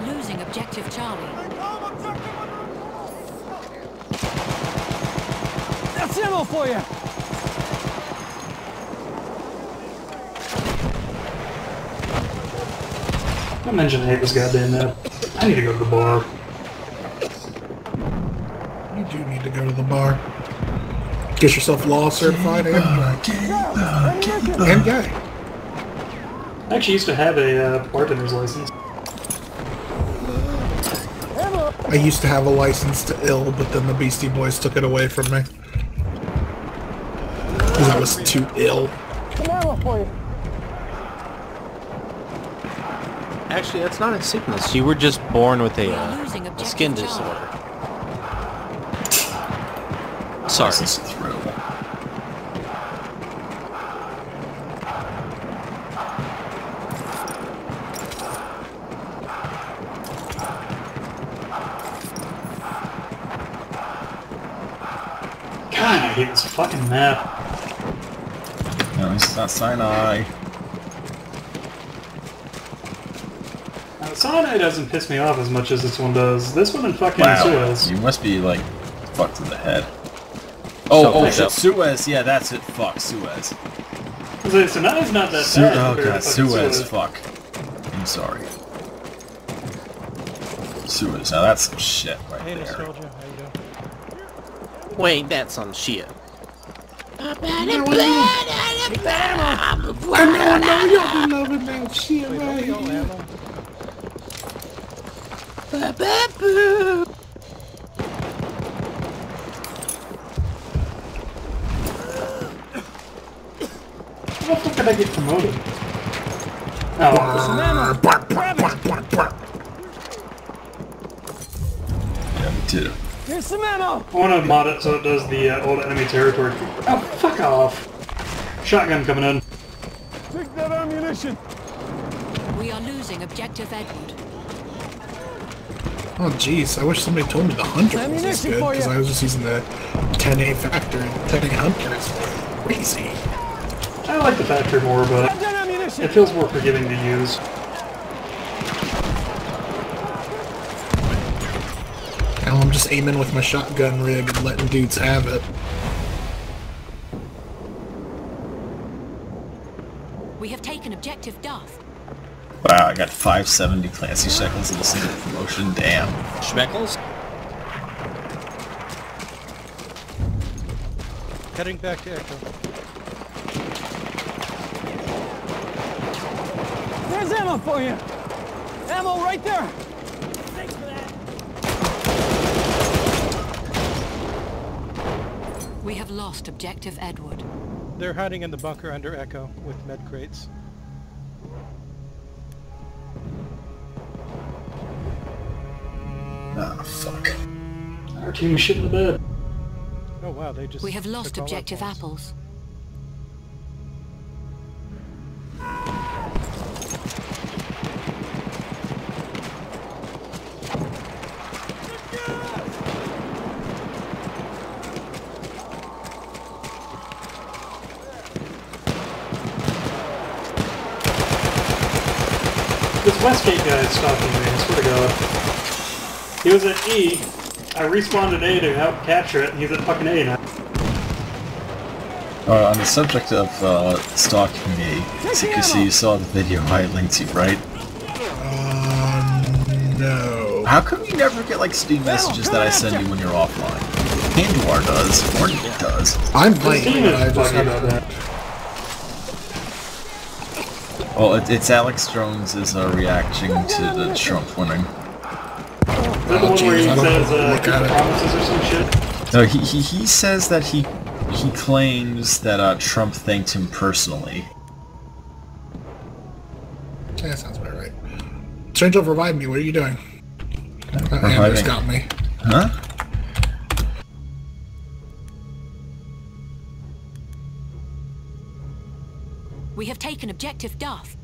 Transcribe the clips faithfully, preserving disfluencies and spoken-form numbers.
losing objective Charlie. That's ammo for you! I mentioned I hate this goddamn map. I need to go to the bar. You do need to go to the bar. Get yourself law certified and gay. And gay. I actually used to have a uh, bartender's license. I used to have a license to ill, but then the Beastie Boys took it away from me. Because I was too ill. Actually, that's not a sickness. You were just born with a, uh, a skin disorder. Sorry. This is through. God, I hate this fucking map. No, it's not Sinai. Now, Sinai doesn't piss me off as much as this one does. This one in fucking Wow, Suez. you must be like fucked in the head. Oh, So oh fucked shit, up. Suez. Yeah, that's it. Fuck Suez. So Sinai's not that Su bad. oh compared god, to fucking Suez. Suez. Fuck. I'm sorry. Suez. Now that's some shit right Hey, there. Nostalgia, how you doing? Wait, that's some shit. I know, I know, y'all be loving that shit right here. How the fuck did I get promoted? Oh, Bark, bark, bark, bark, bark. Yeah, me too. Here's some ammo! I want to mod it so it does the uh, old enemy territory. Oh, fuck off. Shotgun coming in. Take that ammunition! We are losing objective Edward. Oh jeez, I wish somebody told me the Hunter was this Ammunition good, for because ya. I was just using the ten A Factor, and ten A Hunter is crazy. I like the Factory more, but Grab that ammunition! it feels more forgiving to use. Now I'm just aiming with my shotgun rig and letting dudes have it. We have taken objective Duff. Wow, I got five seventy Clancy shekels in a single promotion. Damn. Schmeckles? Heading back to Echo. There's ammo for you! Ammo right there! Thanks for that! We have lost objective Edward. They're hiding in the bunker under Echo with med crates. Ah, fuck. Our team is shit in the bed. Oh wow, they just We have lost took all our objective points. apples. This Westgate guy is stalking me, I swear to God. He was at E, I respawned at A to help capture it, and he's at fucking A now. Uh, on the subject of uh, stalking me, as you can see, you saw the video I linked to, right? Um, no. How come you never get like Steam messages that I send you when you're offline? Panduar does, Fortnite does. I'm This playing, team but is I just fucking about haven't. that. Well, it, it's Alex Jones is uh, reacting to the Trump winning. Is that the Oh, one where he jeez, I don't says know. uh, Look at it. promises or some shit? No, he, he, he says that he he claims that uh, Trump thanked him personally. Yeah, that sounds about right. Strange Love, revive me. What are you doing? Uh, Reviving. Anders got me. Huh? We have taken objective Duff.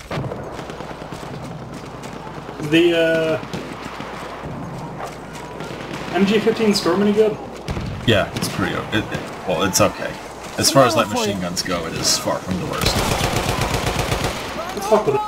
The, uh... M G fifteen Storm any good? Yeah, it's pretty. It, it, well, it's okay. As far as light machine guns go, it is far from the worst. Let's fuck with it.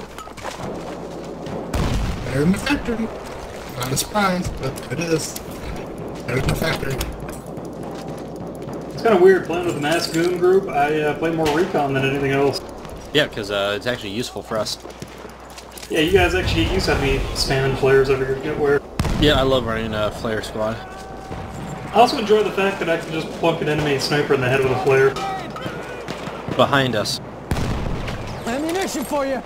They're in the factory. Not a surprise, but it is. They're in the factory. It's kind of weird playing with the Mass Goon group. I uh, play more Recon than anything else. Yeah, because uh, it's actually useful for us. Yeah, you guys actually used to have me spamming flares over here. Get where? Yeah, I love running a flare squad. I also enjoy the fact that I can just plunk an enemy sniper in the head with a flare. Behind us. Ammunition for you.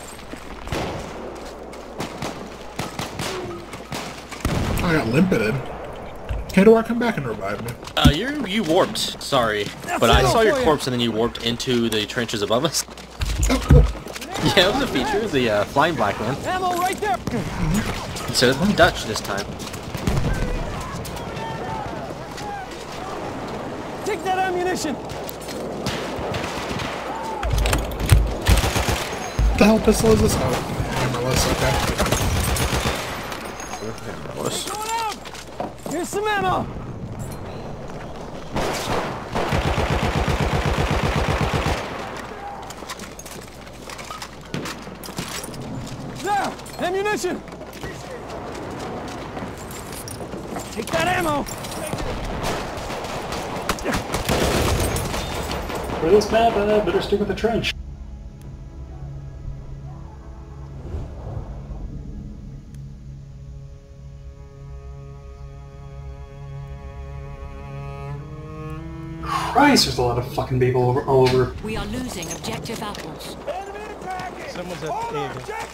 I got limpeted. Kandor, come back and revive me. Uh, you you warped. Sorry, but I saw your corpse and then you warped into the trenches above us. Oh, cool. Yeah, it was a feature. It was the uh, flying black man. Ammo right there. Instead of Dutch this time. Take that ammunition. What the hell pistol is this? Oh, hammerless, okay. Going out. Here's some ammo. There, ammunition. Take that ammo. For this map, I better stick with the trench. Christ, there's a lot of fucking people over, all over. We are losing objective apples. Someone's at A.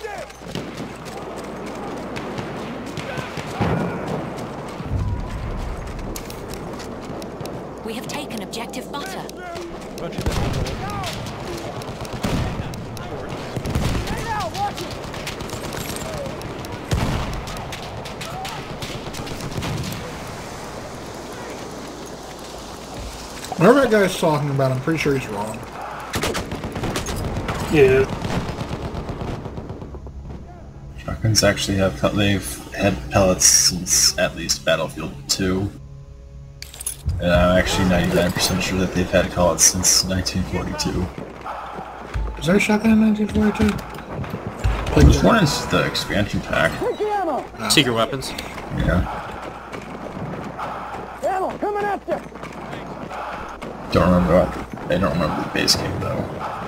We have taken objective butter. Bunch of them. Whatever that guy's talking about, I'm pretty sure he's wrong. Yeah. Shotguns actually have pel- they've had pellets since at least Battlefield two. And I'm actually ninety-nine percent sure that they've had pellets since nineteen forty-two. Is there a shotgun in nineteen forty-two? Which one is the expansion pack? Take the ammo. Secret weapons. Yeah. Ammo coming after. Don't remember. I don't remember the base game though.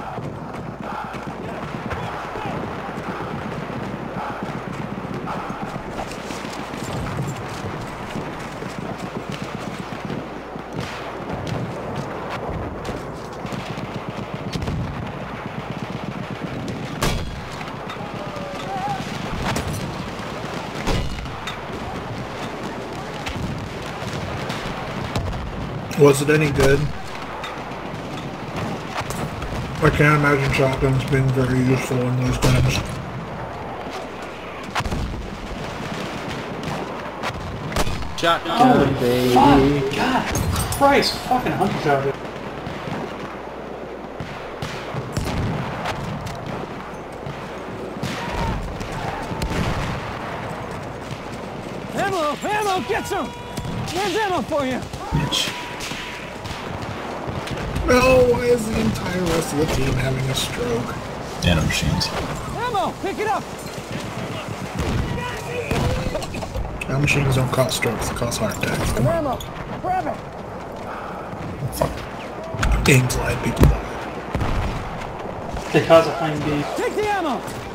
Was it any good? I can't imagine shotguns being very useful in those times. Shotgun, baby. Fuck, God Christ, fucking hunter shotgun. Ammo, ammo, get some. There's ammo for you. Bitch. No, why is the entire rest of the team having a stroke? Nano machines. Ammo, pick it up. Now machines don't cause strokes, they cause heart attacks. Some ammo. Grab it. Fuck. Game slide people die. They cause a fine beat. Take the ammo.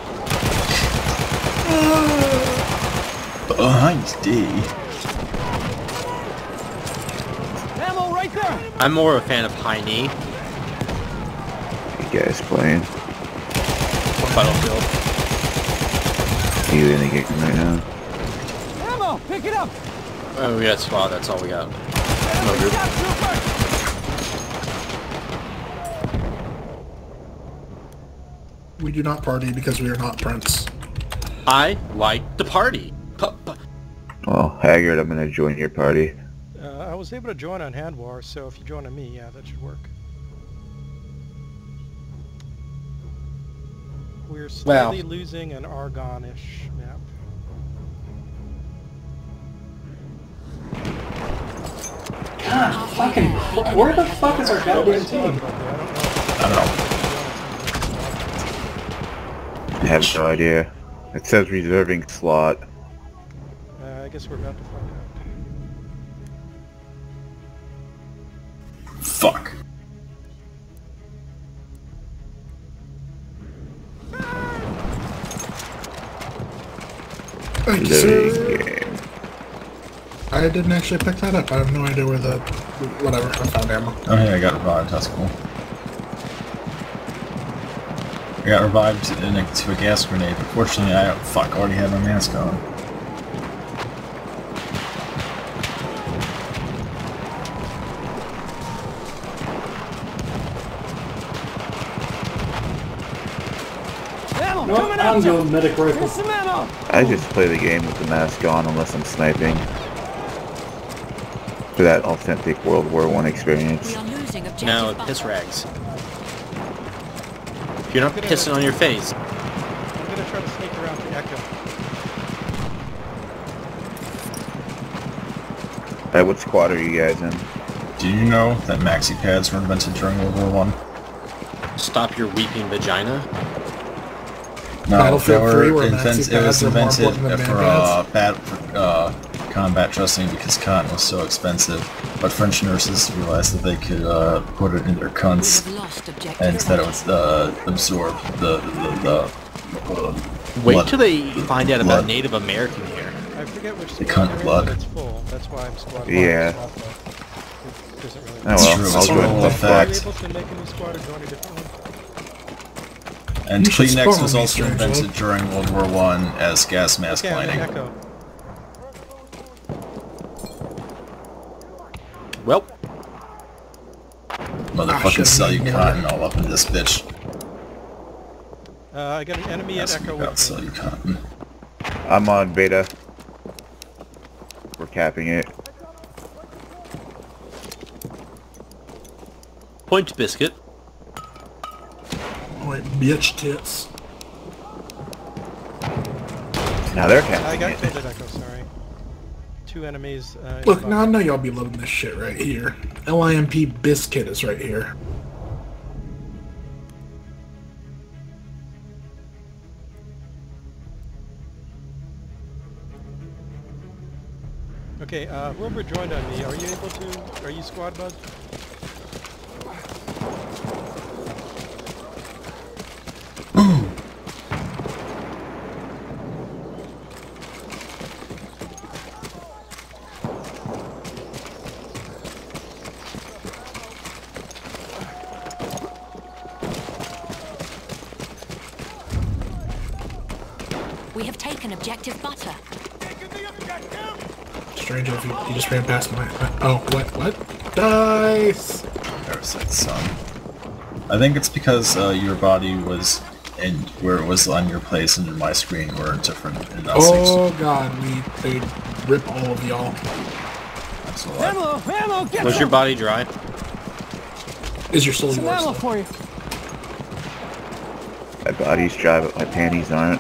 Behind D. Ammo right there. I'm more a fan of high knee. You guys playing? Battlefield. You in the game right now? Ammo, pick it up. Oh, we got squad. That's all we got. No group. Stop, trooper. We do not party because we are not Prince. I like the party. P p Well, Haggard, I'm gonna join your party. Uh, I was able to join on Hand War, so if you join on me, yeah, that should work. We're slightly losing an Argon-ish map. God, fucking, wh- where the fuck is our goddamn team? I don't know. I have no idea. It says reserving slot. Uh, I guess we're about to find out. Fuck. Thank you, sir. Loading game. I didn't actually pick that up. I have no idea where the... whatever. I found ammo. Oh hey, I got revived. That's cool. I got revived into a gas grenade, but fortunately I fuck already had my mask on. Ammo No, coming I'm at you! going medic rifle. Here's some ammo! I just play the game with the mask on unless I'm sniping. For that authentic World War One experience. We are losing objective Now, butter. piss rags. If you're not pissing on your face, I'm gonna try to sneak around to Echo. Hey, what squad are you guys in? Do you know that maxi pads were invented during World War One? stop your weeping vagina. No, Battlefield they three were where invent- maxi it was pads are more invented important than for, man uh, pads. bat- for uh, combat trusting because cotton was so expensive, but French nurses realized that they could uh, put it in their We cunts have lost objective and that it butter. would uh, absorb the the, the, the uh, Wait blood. till they find out Blood. about Native American here. I forget which The squad cunt they're in, blood. but it's full. That's why I'm squad Yeah. one. It doesn't really Oh That's well, true, I'll it's join full the of squad. Are you fact. able to make a new squad or join a different one? And You should Kleenex spawn was me, also strangely. invented during World War One as gas mask Okay, I'm in lining. Echo. Well, Motherfucking shit, sell you I'm cotton all up in this bitch. Uh, I got an enemy at Ask me Echo about with sell me. you cotton. I'm on beta. We're capping it. point biscuit. Wait, bitch tits. Now they're I capping got it. killed at Echo, sorry. Two enemies. Uh, in Look, the now I box. know y'all be loading this shit right here. L I M P biscuit is right here. Okay, uh, whoever joined on me, are you able to, are you squad bud? We have taken objective butter. Stranger, if you, you just ran past my... Oh, what? What? Dice! There's that son. I think it's because uh, your body was and where it was on your place and my screen were different in that Oh god, we... they rip all of y'all. That's a lot. Ammo! Ammo! Get Was some! your body dry? Is your soul Some yours? ammo though? for you. My body's dry, but my panties aren't.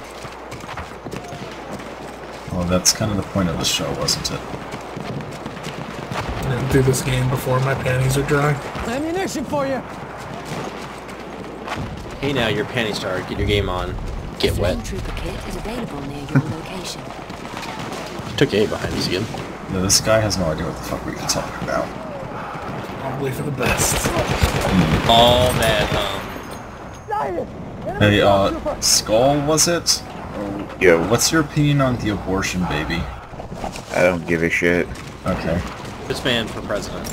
Well, that's kind of the point of the show, wasn't it? I didn't do this game before my panties are dry. Ammunition for you. Hey now, your panties started. Get your game on. Get Flame wet. trooper kit is available near your location. Took A behind us again. Yeah, this guy has no idea what the fuck we're talking about. Probably for the best. All that, um... Hey, uh, Skull, was it? Yo, What's your opinion on the abortion baby? I don't give a shit. Okay. This man for president.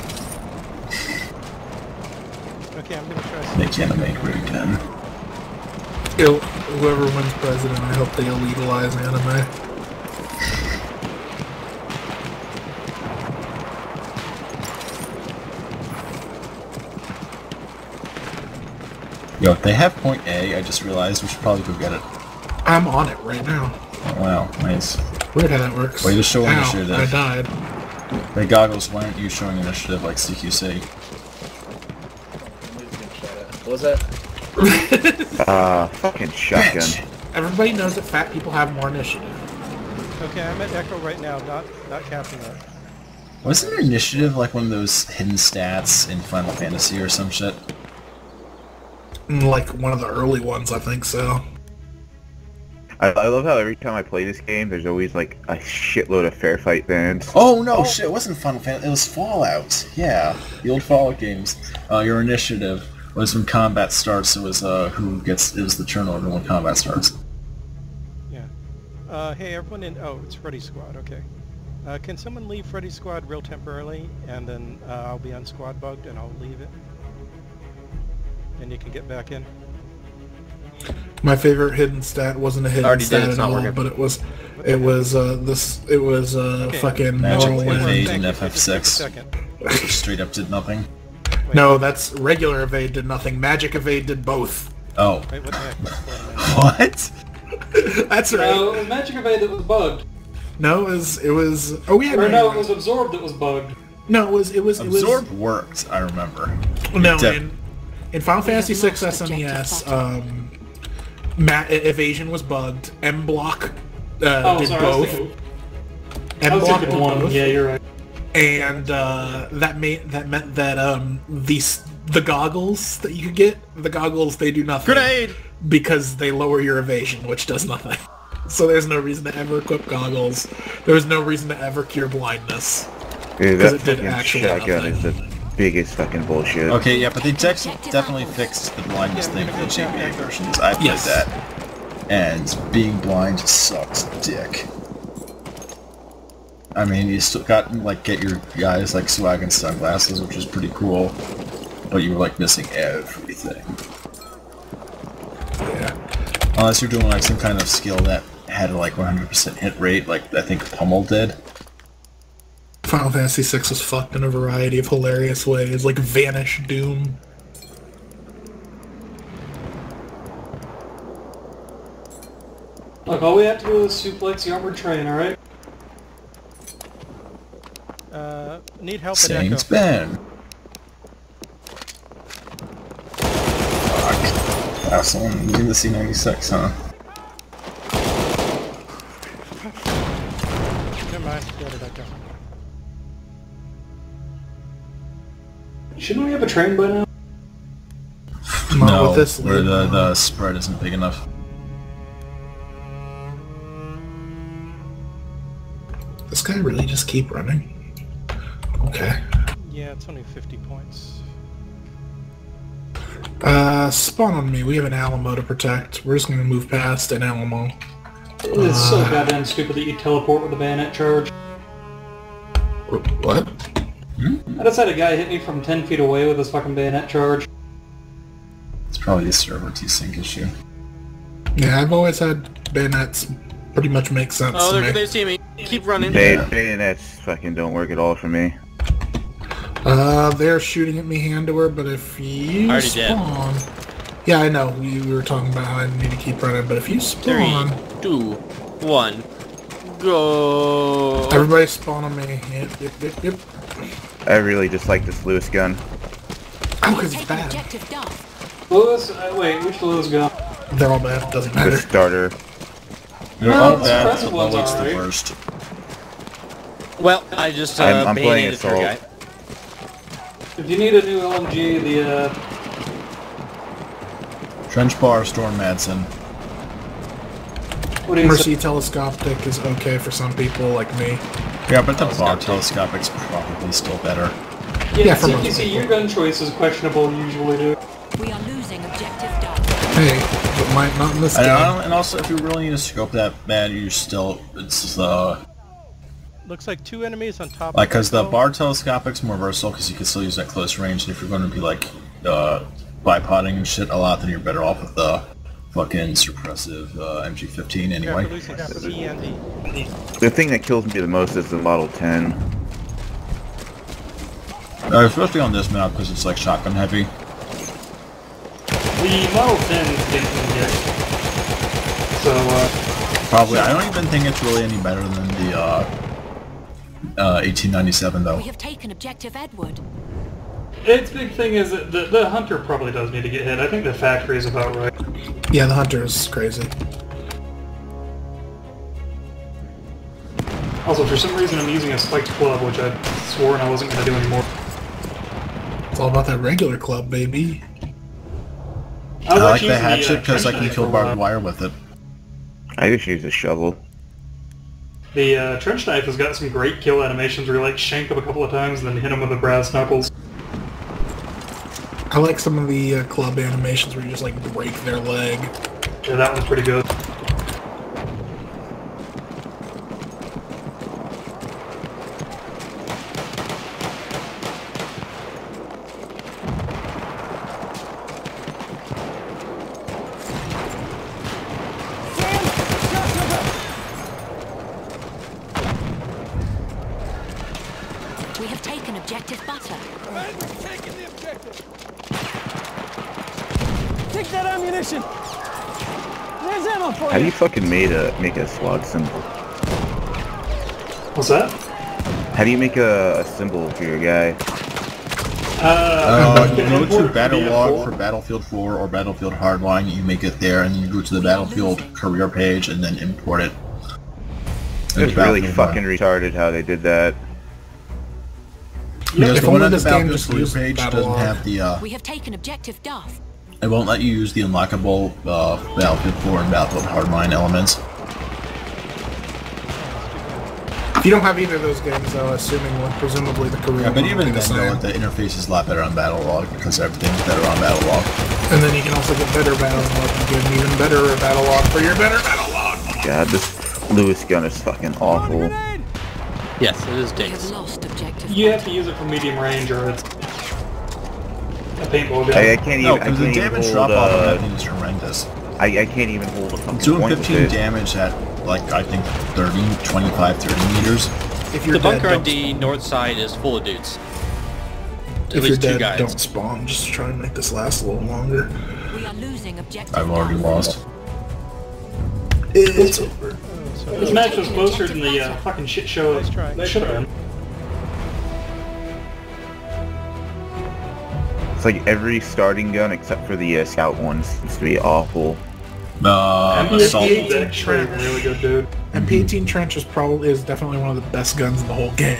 Okay, I'm gonna try Make anime great again. Yo, whoever wins president, I hope they illegalize anime. Yo, they have point A, I just realized we should probably go get it. I'm on it right now. Oh, wow, nice. Weird how that works. Way to show Ow, initiative. I died. Hey, Goggles, why aren't you showing initiative like C Q C? What was that? Ah, fucking shotgun. Everybody knows that fat people have more initiative. Okay, I'm at Echo right now, not not captain yet. Wasn't initiative like one of those hidden stats in Final Fantasy or some shit? Like one of the early ones, I think so. I, I love how every time I play this game, there's always like a shitload of fair fight bands. Oh no, shit! It wasn't Final Fantasy. It was Fallout. Yeah, the old Fallout games. Uh, your initiative was when combat starts. It was uh, who gets. It was the turnover when combat starts. Yeah. Uh, hey, everyone in... Oh, it's Freddy's Squad, okay. Uh, can someone leave Freddy's Squad real temporarily, and then uh, I'll be on squad bugged, and I'll leave it. And you can get back in. My favorite hidden stat wasn't a hidden Already did, stat it's at not all, working. but it was, it was uh, this, it was uh, Okay. fucking Magic Morrowind. Evade Thank in you. F F Just take a six. second. Which straight up did nothing. Wait, No, that's regular evade did nothing. Magic evade did both. Oh. Wait, what the heck? Wait a minute. What? That's right. No, it was Magic Evade that was bugged. No, it was, it was. Oh yeah. Or no, no, you're it was right. Absorb that was bugged. No, it was. It was. It was. Absorb worked, I remember. No, Def- in, in Final We have Fantasy six lost S N E S, objective um, ma- evasion was bugged. M block uh, Oh, did sorry, I was both. thinking, I M was block thinking did one. both. Yeah, you're right. And uh, that made that meant that um, these the goggles that you could get, the goggles they do nothing. Grenade! Because they lower your evasion, which does nothing. So there's no reason to ever equip goggles. There was no reason to ever cure blindness. Dude, 'Cause that it did fucking actually shotgun nothing. is the biggest fucking bullshit. Okay, yeah, but they dex- Objective definitely apples. fixed the blindness Yeah, thing we're for the gonna go G B A back. versions. I played Yes. that. And being blind sucks dick. I mean, you still got, like, get your guys, like, swag and sunglasses, which is pretty cool. But you were, like, missing everything. Yeah. Unless you're doing, like, some kind of skill that had a, like, one hundred percent hit rate, like I think Pummel did. Final Fantasy six was fucked in a variety of hilarious ways, like Vanish Doom. Look, all we have to do is suplex the armored train, alright? Uh, need help at Saints Echo. Ben. Fuck. Wow, someone using the C ninety-six, huh? Never mind, go to Echo. Shouldn't we have a train by now? Not no, with this where lead. the, the spread isn't big enough. This guy really just keep running? Okay. Yeah, it's only fifty points. Uh, spawn on me. We have an Alamo to protect. We're just gonna move past an Alamo. It's so goddamn stupid that you teleport with a bayonet charge. What? I just had a guy hit me from ten feet away with his fucking bayonet charge. It's probably a server T-Sync issue. Yeah, I've always had bayonets pretty much make sense Oh, to they're, me. they see me. Keep running. Bay bayonets fucking don't work at all for me. Uh, they're shooting at me hand to her, but if you Already did. spawn... Yeah, I know. We, we were talking about how I need to keep running, but if you Three, spawn... two, one, go. Everybody spawn on me. Yep, yep, yep, yep. I really just like this Lewis gun. Oh, because it's Taking bad. objective Duff. Lewis, uh, wait, which Lewis go? They're all bad. Doesn't The matter. starter. They're No, all the bad, suppressive but ones Lowlights are the alright. worst. Well, I just uh, I'm- I'm playing bayoneted her guy. Assault. If you need a new L M G, the, uh... Trench Bar, Storm Madsen. What do you say? Mercy telescopic is okay for some people like me. Yeah, but the bar Telescopic. telescopic's probably still better. Yeah, Yeah, for C most T C, people. your gun choice is questionable usually, dude. We are losing objective Duff. Hey, but might not in this And, game. I don't- and also, if you really need a scope that bad, you still, it's the, Looks like two enemies on top like, of because the Echo. bar telescopic's more versatile, because you can still use that close range, and if you're going to be, like, uh, bipoding and shit a lot, then you're better off with the fucking suppressive uh, M G fifteen Yeah, anyway. we're losing C and D. The thing that kills me the most is the Model ten. Uh, especially on this map, because it's, like, shotgun heavy. The Model ten didn't get. So, uh... Probably, I don't even think it's really any better than the, uh, uh, eighteen ninety-seven, though. We have taken objective Edward. Its big thing is that the, the Hunter probably does need to get hit. I think the factory is about right. Yeah, the hunter is crazy. Also, for some reason, I'm using a spiked club, which I swore I wasn't going to do anymore. It's all about that regular club, baby. I, I like actually the using hatchet uh, because I trench can knife kill for a barbed while. wire with it. I just use a shovel. The uh, trench knife has got some great kill animations where you like shank them a couple of times and then hit them with the brass knuckles. I like some of the uh, club animations where you just like break their leg. Yeah, that one's pretty good. We have taken objective butter. Taking the objective. Take that ammunition. There's ammo for How do you. you fucking made a make a SWAT symbol? What's that? How do you make a, a symbol for your guy? Uh, Uh, you can go import to P Battle D F Log four. for Battlefield four or Battlefield Hardline, you make it there, and you go to the Battlefield career page and then import it. It's really fucking retarded how they did that. Because If the one only on the this game Battlefield just career used page Battle doesn't Log. have the, uh, We have taken objective Duff. it won't let you use the unlockable uh, Battlefield four and Battlefield Hardline elements. If you don't have either of those games, though, assuming like, presumably the career Yeah, but one will even be the then, though, same. the interface is a lot better on Battle Log because everything's better on Battle Log. And then you can also get better battle log. You get an even better battle log for your better battle log. God, this Lewis gun is fucking awful. Yes, it is We have dinks. lost objective You have butter. to use it from medium range or it's a paintball gun. I, I can't No, even. I because the can't even damage hold. drop off on that Uh, thing is horrendous. I I can't even hold a fucking It's doing point with fifteen it. damage at, like, I think thirty, twenty-five, thirty meters. If you're The bunker dead, on the north side is full of dudes. At if you're least two dead, guys. don't spawn. Just try and make this last a little longer. We are losing objective I've already Duff. lost. It's over. This match was closer than the uh, fucking shit show Nice try. they should have been. It's like every starting gun except for the uh, scout one seems to be awful. Uh, M P assault. eighteen's actually really good, dude. M P eighteen Trench is probably is definitely one of the best guns in the whole game.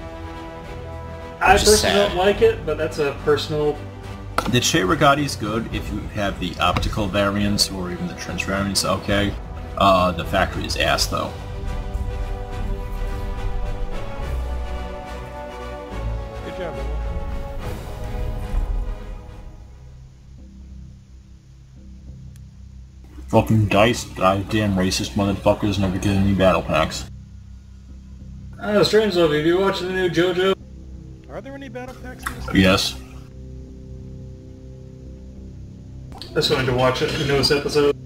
I Which is personally sad. don't like it, but that's a personal. The Che Regati is good if you have the optical variants or even the trench variants, okay. Uh, the factory is ass, though. Good job, Emma. Fucking dice, goddamn racist motherfuckers never get any battle packs. Uh, Strange Love, have you watched the new JoJo? Are there any battle packs in this? Yes. I just wanted to watch it, the newest episode.